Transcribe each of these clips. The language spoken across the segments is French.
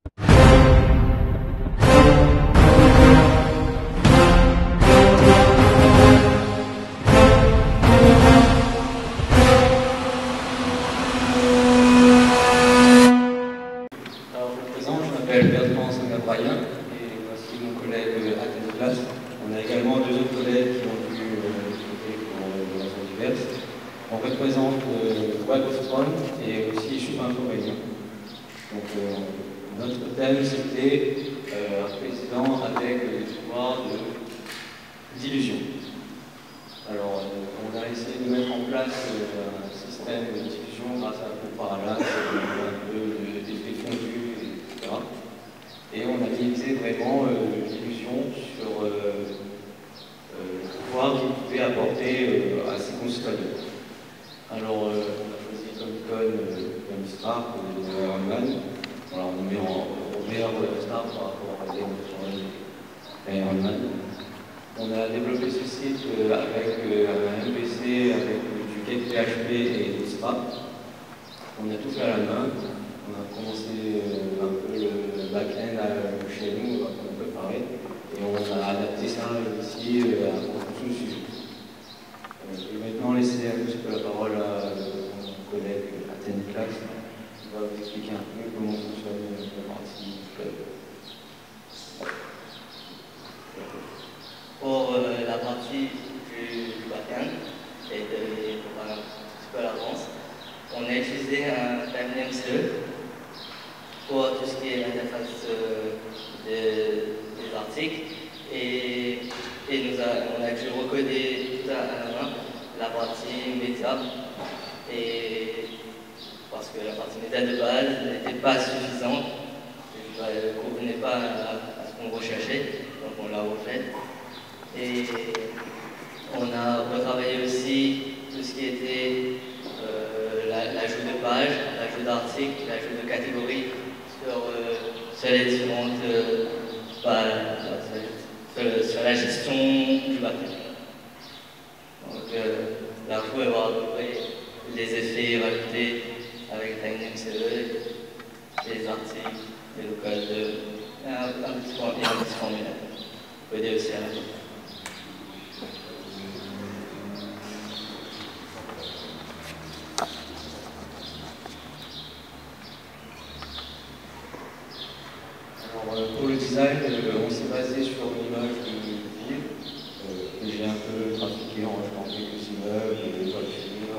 Pour le design, on s'est basé sur une image de ville que j'ai un peu trafiquée en rajoutant quelques immeubles, des toitures,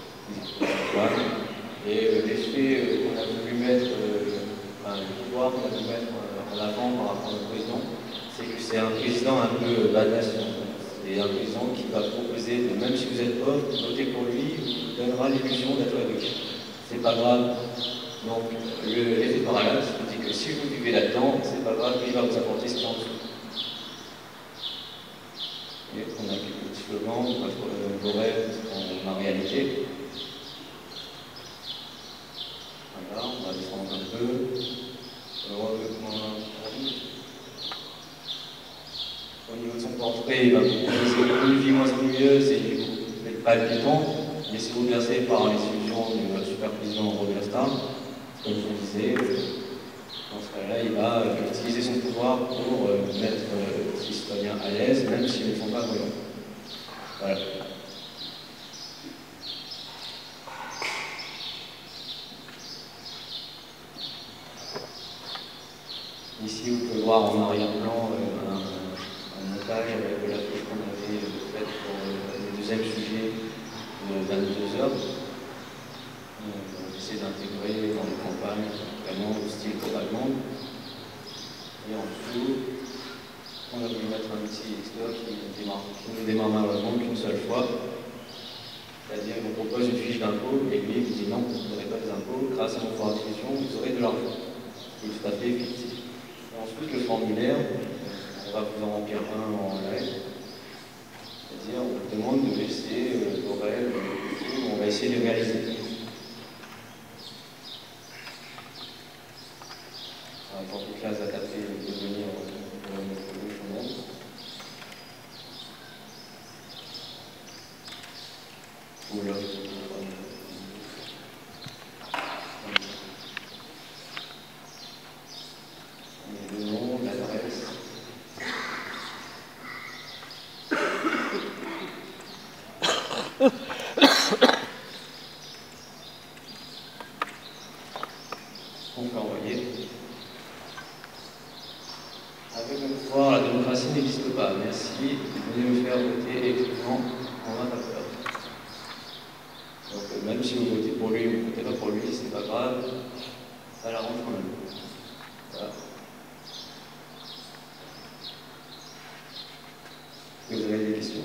et l'effet qu'on a voulu mettre, le pouvoir qu'on a voulu mettre en avant par rapport au président, c'est que c'est un président un peu badass. C'est un président qui va proposer, même si vous êtes pauvre, votez pour lui, il vous donnera l'illusion d'être avec. C'est pas grave. Donc, l'effet parallaxe vous dit que si vous vivez là-dedans, c'est pas grave, lui va vous apporter ce qu'il y a en dessous. Et on a quelques petits slogans, vos rêves sont ma réalité. Voilà, on va descendre un peu. Au niveau de son portrait, il va vous proposer une vie moins ennuyeuse et peut-être pas palpitant, mais c'est bouleversé par les illusions du super président Robert Star. Comme je vous disais, dans ce cas-là, il va utiliser son pouvoir pour mettre ses citoyens à l'aise, même s'ils ne sont pas voyants. Voilà. Ici, vous pouvez voir en arrière-plan un montage avec la fiche qu'on avait faite pour le deuxième sujet de 22 heures. On essaie d'intégrer dans les campagnes vraiment le style totalement. Et en dessous, on a voulu mettre un petit extra qui ne démarre malheureusement qu'une seule fois. C'est-à-dire qu'on propose une fiche d'impôt et lui il dit non, vous n'aurez pas des impôts, grâce à mon pouvoir de discussion, vous aurez de l'argent. C'est tout à fait fictif. Ensuite, le formulaire, on va vous en remplir un en live. C'est-à-dire, on vous demande de laisser vos rêves, on va essayer de réaliser. Pour toute classe à taper de venir pour notre monde. Ou là, fait envoyer. Avec le pouvoir, la démocratie n'existe pas. Merci, venez me faire voter électroniquement en ma faveur. Donc même si vous votez pour lui ou vous ne votez pas pour lui, c'est pas grave, ça l'arrange quand même. Voilà. Est-ce que vous avez des questions?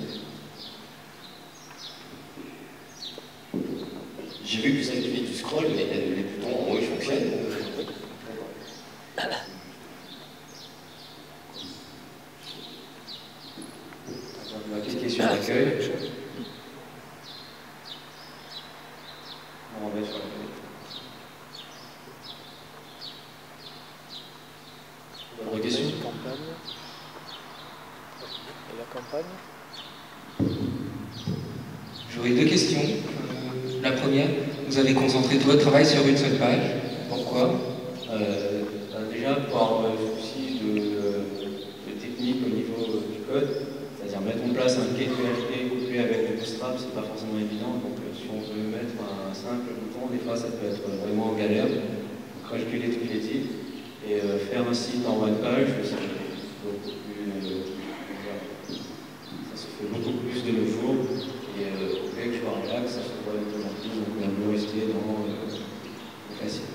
J'ai vu que vous avez fait du scroll, mais les boutons en haut ils fonctionnent. On va cliquer sur l'accueil. On va sur l'accueil. D'autres questions? Et la campagne? J'aurais deux questions. La première, vous avez concentré tout votre travail sur une seule page. Pourquoi? Déjà par souci de technique au niveau du code, c'est-à-dire mettre en place un quai PHP couplé avec du Bootstrap, c'est pas forcément évident. Donc si on veut mettre un simple bouton, des fois ça peut être vraiment en galère. Donc rajouter toutes les types et faire un site en one page, ça se fait beaucoup plus de nos jours. Et au fait que je vois là que ça se voit automatique, donc on peut rester dans le classique.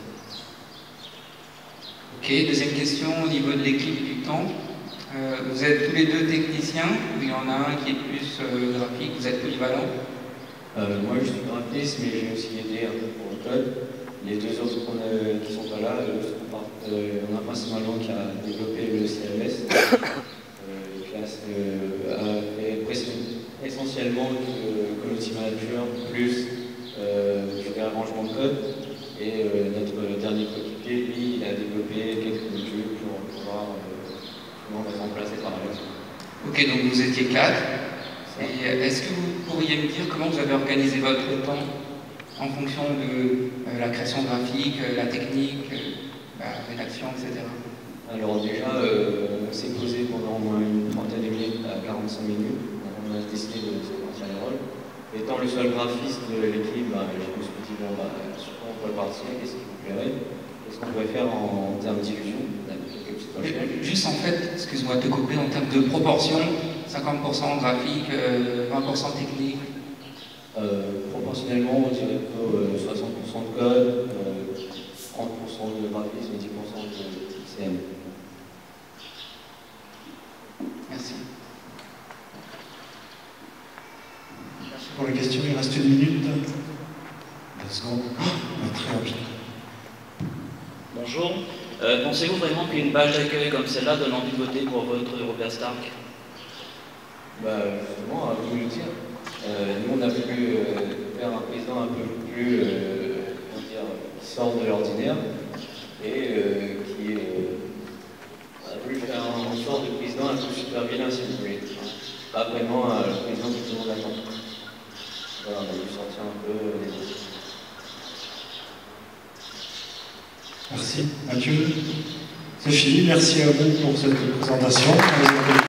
Ok, deuxième question au niveau de l'équipe du temps. Vous êtes tous les deux techniciens, ou il y en a un qui est plus graphique, vous êtes polyvalent? Moi je suis graphiste, mais j'ai aussi aidé un peu pour le code. Les deux autres qui sont pas là, on a principalement qui a développé le CMS, qui a fait essentiellement du community manager plus du réarrangement de code. Et notre dernier coéquipier, lui, il a développé quelques modules pour pouvoir mettre en place les paramètres. Ok, donc vous étiez 4. Et est-ce que vous pourriez me dire comment vous avez organisé votre temps en fonction de la création graphique, la technique, la rédaction, etc. Alors déjà, on s'est posé pendant au moins une trentaine de minutes à 45 minutes. On a décidé de se partir les rôles. Étant le seul graphiste de l'équipe, je me suis dit, bon, sur quoi on pourrait partir, qu'est-ce qui vous plairait, qu'est-ce qu'on pourrait faire en termes de diffusion. Juste en fait, excuse-moi de te couper, en termes de proportion, 50% graphique, 20% technique. Proportionnellement, on dirait plutôt 60% de code, 30% de graphisme et 10% de CM. Merci. Merci pour la question, il reste 1 minute. 2 secondes. Très rapide. Bonjour. Pensez-vous vraiment qu'une page d'accueil comme celle-là donne envie de voter pour votre Robert Stark? Justement, à vous le dire. Nous, on a voulu faire un président un peu plus, qui sort de l'ordinaire et qui a voulu faire une sorte de président un peu super vilain, si vous voulez. Pas vraiment le président que tout le monde attend. Voilà, on a dû sortir un peu les autres. Merci. Mathieu, c'est fini. Merci à vous pour cette présentation.